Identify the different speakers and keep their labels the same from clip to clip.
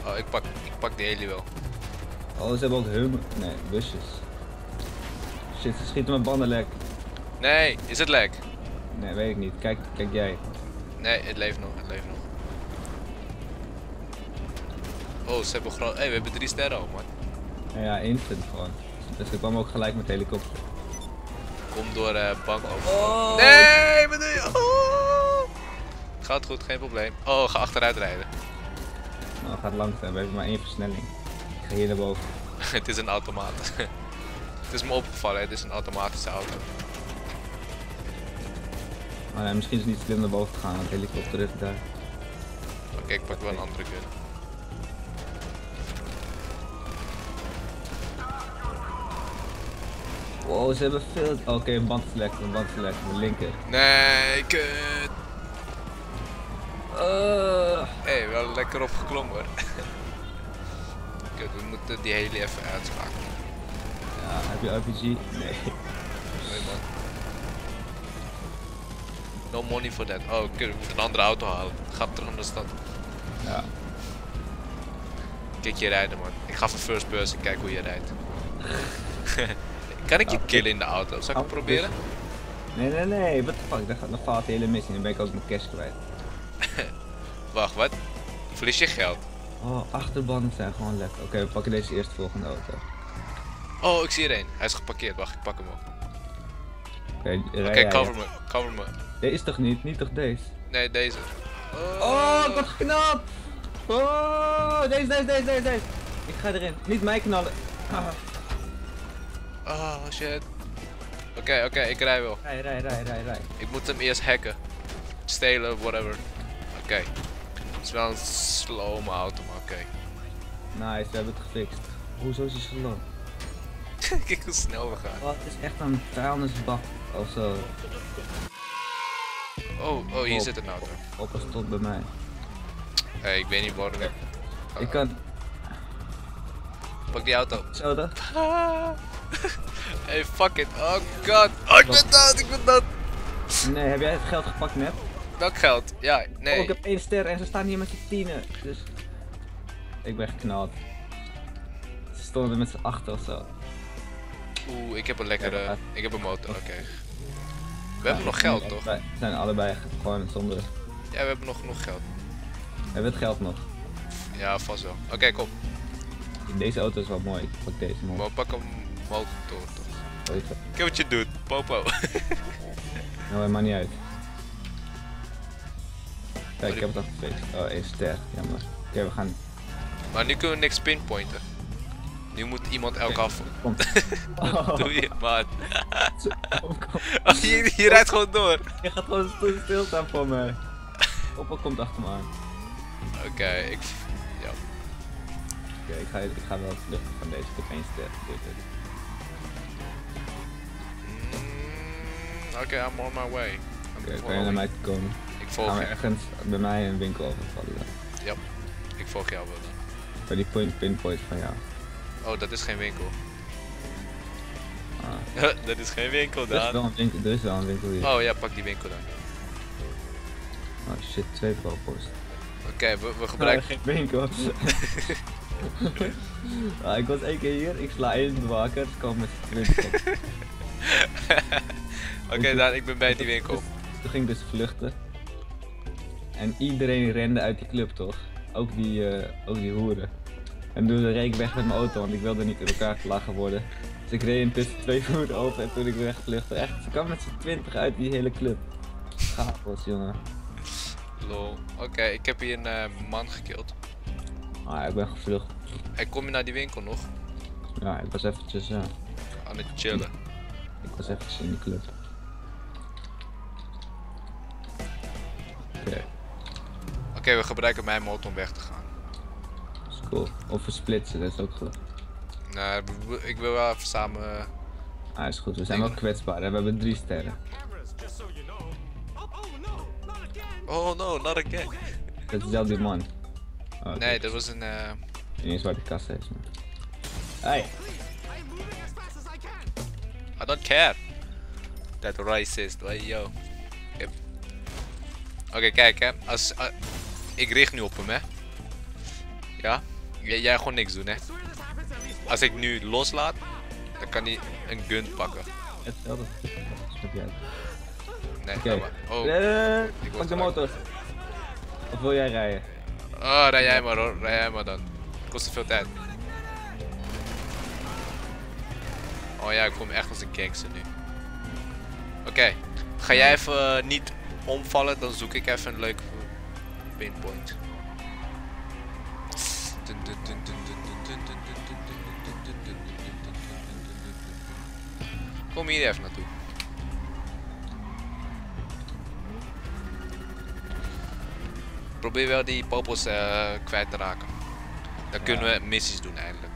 Speaker 1: Oh, ik pak die heli wel.
Speaker 2: Oh, ze hebben ook hummen. Nee, busjes. Shit, ze schieten mijn banden lek.
Speaker 1: Nee, is het lek?
Speaker 2: Nee, weet ik niet. Kijk jij.
Speaker 1: Nee, het leeft nog, het leeft nog. Oh, ze hebben groot. Hey, we hebben 3 sterren al, man.
Speaker 2: Ja, instant gewoon. Dus ik kwam ook gelijk met de helikopter.
Speaker 1: Kom door bank over.
Speaker 2: Oh!
Speaker 1: Nee, wat doe je? Oh! Gaat goed, geen probleem. Oh, ga achteruit rijden.
Speaker 2: Nou, gaat langzaam. We hebben maar 1 versnelling. Ik ga hier naar boven.
Speaker 1: Het is een automaat. Het is me opgevallen, het is een automatische auto.
Speaker 2: Maar nee, misschien is het niet slim naar boven te gaan, want de helikopter is daar.
Speaker 1: Oké, ik pak wel een andere gun.
Speaker 2: Wow, ze hebben veel. Oké, een band select, de linker.
Speaker 1: Nee, kut. Hey, wel lekker opgeklommen hoor. Kut, we moeten die heli even uitschakelen.
Speaker 2: Ja, heb je RPG? Nee.
Speaker 1: Nee man. No money for that. Oh, kut, we moeten een andere auto halen. Ga terug naar de stad.
Speaker 2: Ja.
Speaker 1: Kijk je rijden man. Ik ga van first person kijken hoe je rijdt. Kan ik je killen in de auto? Zal ik het proberen?
Speaker 2: Nee, what the fuck, dan valt de hele missie, dan ben ik ook mijn cash kwijt.
Speaker 1: Wacht, wat? Verlies je geld?
Speaker 2: Oh, achterbanden zijn gewoon lekker. Oké, we pakken deze eerstvolgende auto.
Speaker 1: Oh, ik zie er een. Hij is geparkeerd. Wacht, ik pak hem op.
Speaker 2: Oké,
Speaker 1: Cover me, cover me.
Speaker 2: Deze is toch niet toch deze?
Speaker 1: Nee, deze.
Speaker 2: Oh, ik word geknapt! Oh, deze. Ik ga erin, niet mij knallen.
Speaker 1: Oh shit. Oké, ik rij wel.
Speaker 2: Rij.
Speaker 1: Ik moet hem eerst hacken. Stelen, whatever. Oké. Het is wel een slome auto, maar oké.
Speaker 2: Nice, we hebben het gefixt. Hoezo is hij zo lang?
Speaker 1: Kijk hoe snel we gaan.
Speaker 2: Wat is echt een vuilnisbak of zo.
Speaker 1: Oh, hier zit een auto.
Speaker 2: Opper stond bij mij.
Speaker 1: Hey, ik weet niet waarom.
Speaker 2: Ik kan.
Speaker 1: Pak die auto.
Speaker 2: Zo dat?
Speaker 1: Hey, fuck it. Oh god. Oh, ik ben dood.
Speaker 2: Nee, heb jij het geld gepakt net?
Speaker 1: Welk geld? Ja, nee.
Speaker 2: Oh, ik heb 1 ster en ze staan hier met z'n 10. Dus. Ik ben geknald. Ze stonden met z'n 8 of zo.
Speaker 1: Oeh, ik heb een lekkere. Ik heb een motor, oké. We hebben nog
Speaker 2: Ja,
Speaker 1: geld, toch?
Speaker 2: We zijn allebei gewoon zonder.
Speaker 1: Ja, we hebben nog genoeg geld.
Speaker 2: We hebben het geld nog.
Speaker 1: Ja, vast wel. Oké, kom.
Speaker 2: Deze auto is wel mooi. Ik pak deze mooi.
Speaker 1: Maar pak een motor, toch?
Speaker 2: Weet je.
Speaker 1: Kijk wat je doet, popo.
Speaker 2: Nou, maakt niet uit. Kijk, ik heb het al gefixt. Oh, 1 ster. Jammer. Oké, we gaan.
Speaker 1: Maar nu kunnen we niks pinpointen. Nu moet iemand elk af.
Speaker 2: Komt.
Speaker 1: Doe je, man.
Speaker 2: Kom.
Speaker 1: Oh, je rijdt gewoon door.
Speaker 2: Je gaat gewoon stilstaan voor mij. Oppa komt achter me aan.
Speaker 1: Oké, ja.
Speaker 2: Oké, ik ga wel vluchten van deze. Ik heb 1 ster.
Speaker 1: Oké, I'm on my way.
Speaker 2: Oké, kan je naar mij toe komen?
Speaker 1: Ik
Speaker 2: Gaan
Speaker 1: volg
Speaker 2: we
Speaker 1: je.
Speaker 2: ergens bij mij een winkel overvallen dan?
Speaker 1: Ja, ik volg jou wel dan.
Speaker 2: Bij die pinpoint van jou.
Speaker 1: Oh, dat is geen winkel.
Speaker 2: Ah.
Speaker 1: Dat is geen winkel,
Speaker 2: Er is
Speaker 1: Daan.
Speaker 2: wel een winkel hier.
Speaker 1: Oh ja, pak die winkel dan.
Speaker 2: Oh shit, 2 propost.
Speaker 1: Oké, we gebruiken...
Speaker 2: geen winkel. Ah, ik was 1 keer hier, ik sla 1 bewaker, dus komen met z'n 20.
Speaker 1: Oké, Daan, ik ben bij die winkel.
Speaker 2: Toen ging ik dus vluchten. En iedereen rende uit die club, toch? Ook die hoeren. En toen reed ik weg met mijn auto, want ik wilde niet in elkaar gelachen worden. Dus ik reed intussen 2 voeten open en toen ik wegvluchtte. Echt, ze kwam met z'n 20 uit die hele club. Chaos, jongen.
Speaker 1: Lol. Oké, ik heb hier een man gekild.
Speaker 2: Ah, ik ben gevlucht.
Speaker 1: Hey, kom je naar die winkel nog?
Speaker 2: Ja, ik was eventjes,
Speaker 1: Aan het chillen.
Speaker 2: ik was eventjes in die club.
Speaker 1: Oké, we gebruiken mijn motor om weg te gaan.
Speaker 2: Dat is cool. Of we splitsen, dat is ook goed.
Speaker 1: Nou, ik wil wel even samen...
Speaker 2: Ah, is goed. We zijn wel kwetsbaar, hè? We hebben 3 sterren.
Speaker 1: Oh no, not again.
Speaker 2: Dat is wel die man. Oh,
Speaker 1: Nee, dat was een...
Speaker 2: Niet eens waar de kassa is, man. Hey!
Speaker 1: I don't care. That racist, hey yo. Oké, kijk hè. Ik richt nu op hem hè. Ja. Jij gewoon niks doen, hè. Als ik nu loslaat, dan kan hij een gun pakken.
Speaker 2: Hetzelfde. Snap je uit.
Speaker 1: Nee,
Speaker 2: Oké.
Speaker 1: laat maar. Oh,
Speaker 2: Pak
Speaker 1: word
Speaker 2: de
Speaker 1: gelijk.
Speaker 2: motor. Of wil jij rijden?
Speaker 1: Oh, rij jij maar hoor. Rij jij maar dan. Het kost te veel tijd. Oh ja, ik voel me echt als een gangster nu. Oké. Ga jij even niet omvallen, dan zoek ik even een leuke pinpoint. Kom hier even naartoe. Probeer wel die popels kwijt te raken. Dan kunnen we missies doen eindelijk.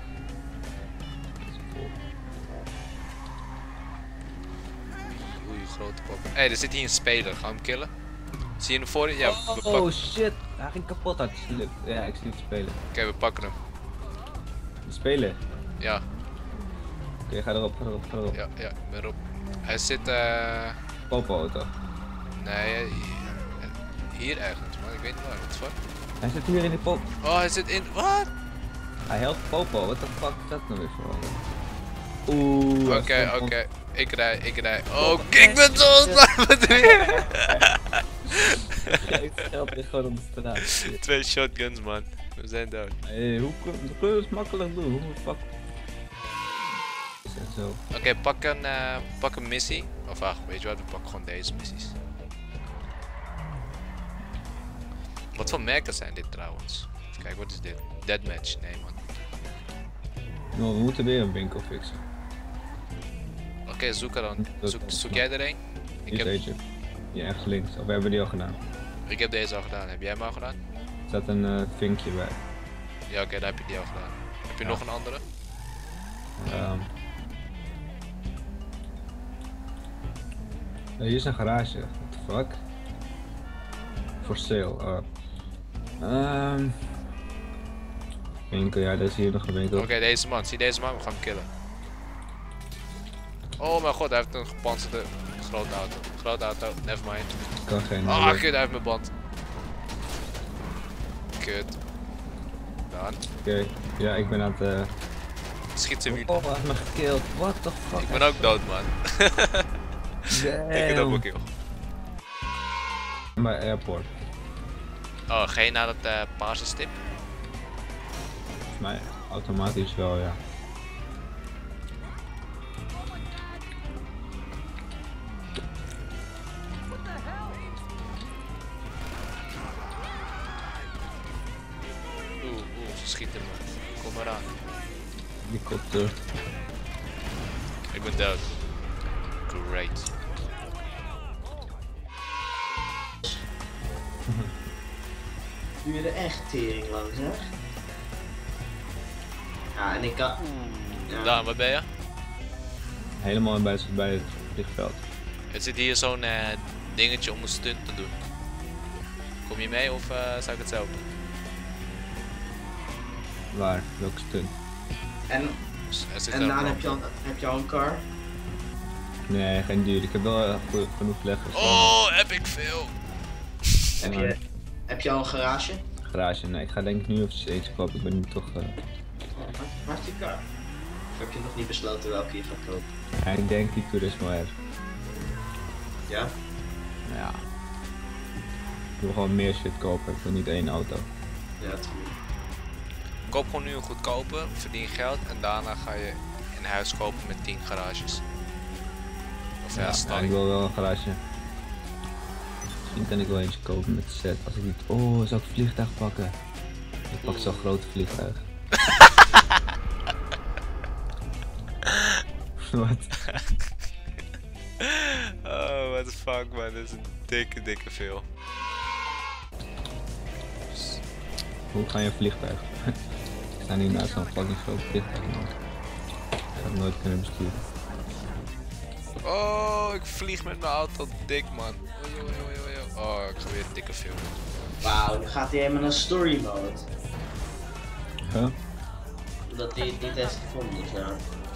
Speaker 1: Oei, grote popel. Hé, er zit hier een speler. Gaan we hem killen? Zie je hem voor je? Ja, we pakken.
Speaker 2: Oh shit, hij ging kapot uit. Ja, ik zie het spelen.
Speaker 1: Oké, we pakken hem.
Speaker 2: Spelen?
Speaker 1: Ja,
Speaker 2: Oké, ga erop, ga erop, ga erop.
Speaker 1: ja, ik ben erop. Hij zit
Speaker 2: Popo-auto.
Speaker 1: nee, hier ergens, maar ik weet niet waar. Wat fuck?
Speaker 2: Hij zit hier in die pop.
Speaker 1: Oh, hij zit in. Wat?
Speaker 2: Hij helpt Popo, what the fuck is dat nou weer voor? Oeh.
Speaker 1: Oké. Ik rij. Oh, ik ben zo snel met weer.
Speaker 2: Het geld ligt gewoon op de straat.
Speaker 1: 2 shotguns, man. We zijn dood.
Speaker 2: Hey, hoe kun je het makkelijk doen? Hoe de fuck? Is het zo?
Speaker 1: Oké, pak een missie. Of wacht, weet je wat? We pakken gewoon deze missies. Wat voor merken zijn dit trouwens? Even kijken, wat is dit? Deathmatch? Nee, man.
Speaker 2: Nou, we moeten weer een winkel fixen.
Speaker 1: Oké, zoek er dan. Zoek jij er een?
Speaker 2: Hier is eentje. Hier ergens links. Of we hebben die al gedaan.
Speaker 1: Ik heb deze al gedaan. Heb jij hem al gedaan?
Speaker 2: Er staat een vinkje bij.
Speaker 1: Ja, oké, dan heb je die al gedaan. Heb je
Speaker 2: Ja.
Speaker 1: nog een andere?
Speaker 2: Hier is een garage. What the fuck? For sale. Winkel, ja, daar is hier nog een winkel.
Speaker 1: Oké, deze man. Zie deze man? We gaan hem killen. Oh mijn god, hij heeft een gepantserde grote auto. Grote auto, nevermind.
Speaker 2: Kan geen.
Speaker 1: Ah, kut, hij heeft mijn band. Kut. Dan.
Speaker 2: Oké, ja, ik ben aan het.
Speaker 1: Schiet ze weer.
Speaker 2: Oh, hij heeft me gekillt. What the fuck?
Speaker 1: Ik ben ook dood, man. Ik heb ook een kill.
Speaker 2: Bij airport.
Speaker 1: Oh, ga je naar dat paarse stip?
Speaker 2: Volgens mij automatisch wel, ja.
Speaker 1: Oeh, ze schieten me. Kom maar aan.
Speaker 2: Die komt terug.
Speaker 1: Ik ben dood. Great.
Speaker 3: Duur je er echt tering lang, zeg. Ja, en ik kan... Ja.
Speaker 1: Daan, waar ben je?
Speaker 2: Helemaal bij het vliegveld.
Speaker 1: Er zit hier zo'n dingetje om een stunt te doen. Kom je mee of zou ik het zelf doen?
Speaker 2: Waar? Welke stunt?
Speaker 3: En
Speaker 1: Er zit
Speaker 3: en
Speaker 1: een
Speaker 3: daarna
Speaker 1: ramp.
Speaker 3: heb je al een car.
Speaker 2: Nee, geen duur. Ik heb wel genoeg leggers.
Speaker 1: Oh, epic veel.
Speaker 3: Heb je al een garage?
Speaker 2: Garage, nee. Ik ga denk ik nu even eentje kopen. Ik ben nu toch.
Speaker 3: Waar is je car? Of heb je nog niet besloten welke je gaat kopen?
Speaker 2: Ja, ik denk die Turismo R.
Speaker 3: Ja?
Speaker 2: Ja. Ik wil gewoon meer shit kopen. Ik wil niet één auto.
Speaker 3: Ja, het is goed.
Speaker 1: Koop gewoon nu een goedkope, verdien geld en daarna ga je een huis kopen met 10 garages. Of ja,
Speaker 2: Ja, ik
Speaker 1: stalling.
Speaker 2: wil wel een garage. Misschien kan ik wel eentje kopen met set. Als ik niet. Oh, zou ik een vliegtuig pakken? Ik pak zo'n groot vliegtuig. Wat?
Speaker 1: Oh, what the fuck man, dit is een dikke veel.
Speaker 2: Hoe ga je een vliegtuig? Ik sta niet naast zo'n fucking groot vliegtuig, man. Ik ga het nooit kunnen besturen.
Speaker 1: Oh, ik vlieg met mijn auto dik man. Oh, ik ga weer dikke veel.
Speaker 3: Wauw, nu gaat hij helemaal naar story mode.
Speaker 2: Huh?
Speaker 3: Omdat hij het niet heeft gevonden, ja.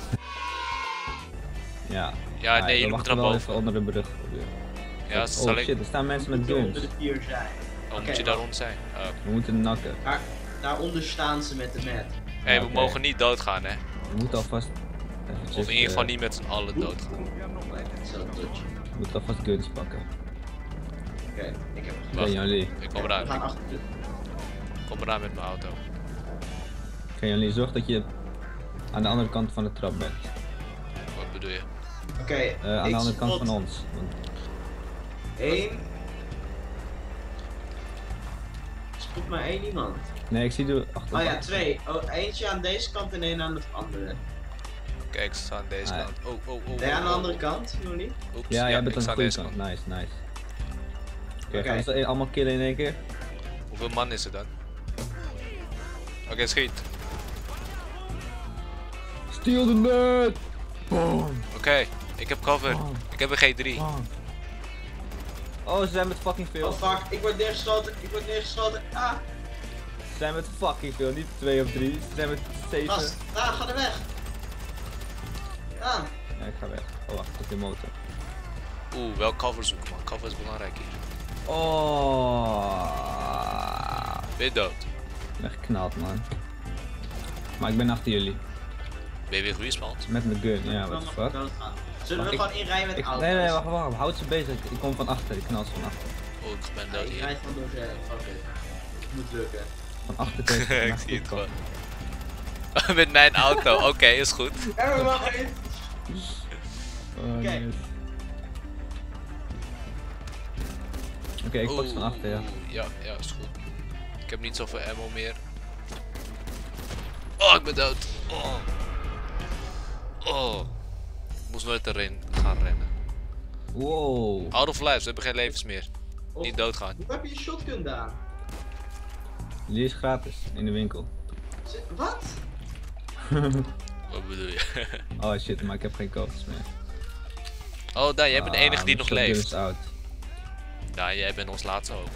Speaker 2: Ja.
Speaker 1: Ja, nee,
Speaker 2: we
Speaker 1: jullie moeten
Speaker 2: wachten
Speaker 1: naar
Speaker 2: wel
Speaker 1: boven.
Speaker 2: even onder de brug.
Speaker 1: Ja,
Speaker 2: Oh
Speaker 1: zal ik...
Speaker 2: shit, er staan mensen met
Speaker 3: Moet je onder
Speaker 2: guns.
Speaker 3: de pier zijn.
Speaker 1: Oh,
Speaker 3: Oké,
Speaker 1: moet je daar rond zijn? Oh.
Speaker 2: We moeten nakken.
Speaker 3: Daaronder staan ze met de mat.
Speaker 1: Hé, we
Speaker 2: Oké.
Speaker 1: mogen niet doodgaan, hè.
Speaker 2: Je moet alvast eventjes,
Speaker 1: Of in ieder geval niet met z'n allen doodgaan.
Speaker 3: Zo, dodge.
Speaker 2: je moet alvast guns pakken.
Speaker 3: Oké, ik heb hem.
Speaker 1: Wacht.
Speaker 2: Jullie,
Speaker 1: Ik kom
Speaker 3: We
Speaker 1: eraan.
Speaker 3: gaan achter de...
Speaker 1: Ik kom eraan met mijn auto.
Speaker 2: zorg dat je aan de andere kant van de trap bent.
Speaker 1: Wat bedoel je?
Speaker 3: Oké,
Speaker 2: Aan de andere kant van ons. Want
Speaker 3: 1. Spot maar 1 iemand.
Speaker 2: nee, ik zie de achter.
Speaker 3: Oh ja, 2. Oh, eentje aan deze kant en 1 aan de andere.
Speaker 1: Kijk, ze staan aan deze
Speaker 2: Ah, ja.
Speaker 1: kant. Oh.
Speaker 3: Nee, aan de andere kant, Johnny.
Speaker 1: Oeps,
Speaker 2: Ja, jij bent
Speaker 1: ik
Speaker 2: aan
Speaker 1: sta
Speaker 2: de
Speaker 1: aan
Speaker 2: goede
Speaker 1: deze
Speaker 2: kant.
Speaker 1: kant.
Speaker 2: Nice. Oké,
Speaker 3: Oké.
Speaker 2: gaan we ze allemaal killen in één keer?
Speaker 1: Hoeveel man is er dan? Oké, schiet.
Speaker 2: Steal the net! Boom!
Speaker 1: Oké, ik heb cover.
Speaker 2: Oh.
Speaker 1: Ik heb een G3.
Speaker 2: Boom! Oh, ze zijn met fucking veel.
Speaker 3: Oh fuck, ik word neergeschoten. Ah,
Speaker 2: Ze zijn met fucking veel, niet 2 of 3. Ze zijn met 7.
Speaker 3: gast. Ah, ga er weg. Ah.
Speaker 2: Ja, ik ga weg. Oh, wacht, op de motor.
Speaker 1: Oeh, wel cover zoeken, man. Cover is belangrijk hier.
Speaker 2: Oh,
Speaker 1: Ben je dood?
Speaker 2: ik ben geknald, man. Maar ik ben achter jullie.
Speaker 1: Ben je weer respawned?
Speaker 2: Met mijn gun, ja, what the
Speaker 3: Nog
Speaker 2: fuck.
Speaker 3: doodgaan. Zullen we
Speaker 2: Ik-
Speaker 3: gewoon inrijden met auto's?
Speaker 2: Nee, wacht. Houd ze bezig. Ik kom van achter, ik knal ze van achter.
Speaker 1: Oh, ik ben
Speaker 3: Ja,
Speaker 1: dood
Speaker 3: ik
Speaker 1: hier.
Speaker 3: rijd gewoon door ze. Fuck it. Het moet lukken.
Speaker 2: Van achter tegen
Speaker 1: Ik zie het gewoon. Met mijn auto, oké, is goed.
Speaker 3: Nevermind.
Speaker 2: Oh,
Speaker 3: Oké.
Speaker 2: nice. Oké, ik pak ze van
Speaker 1: Oeh,
Speaker 2: achter, ja.
Speaker 1: Ja, is goed. Ik heb niet zoveel ammo meer. Oh, ik ben dood. Oh. Ik moest nooit erin gaan rennen.
Speaker 2: Wow.
Speaker 1: Out of lives, we hebben geen levens meer.
Speaker 3: Of-
Speaker 1: Niet doodgaan.
Speaker 3: Hoe heb je een shotgun gedaan?
Speaker 2: Die is gratis, in de winkel.
Speaker 3: Wat?
Speaker 1: Wat bedoel je?
Speaker 2: Oh shit, maar ik heb geen kogels meer.
Speaker 1: Oh, daar, jij bent de enige die nog
Speaker 2: mijn shotgun
Speaker 1: leeft.
Speaker 2: is oud.
Speaker 1: Ja, jij bent ons laatste hoop.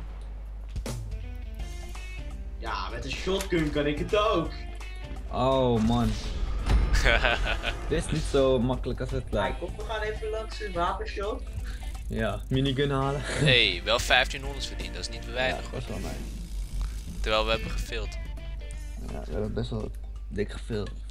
Speaker 3: Ja, met een shotgun kan ik het ook.
Speaker 2: Oh man. Dit is niet zo makkelijk als het lijkt.
Speaker 3: Kijk, we gaan even langs de wapenshop.
Speaker 2: Ja, minigun halen.
Speaker 1: Hey, wel 1500 verdiend, dat is niet
Speaker 2: Ja,
Speaker 1: weinig
Speaker 2: dat
Speaker 1: hoor.
Speaker 2: is wel nice.
Speaker 1: Terwijl we hebben gefilmd.
Speaker 2: Ja, we hebben best wel dik gefilmd.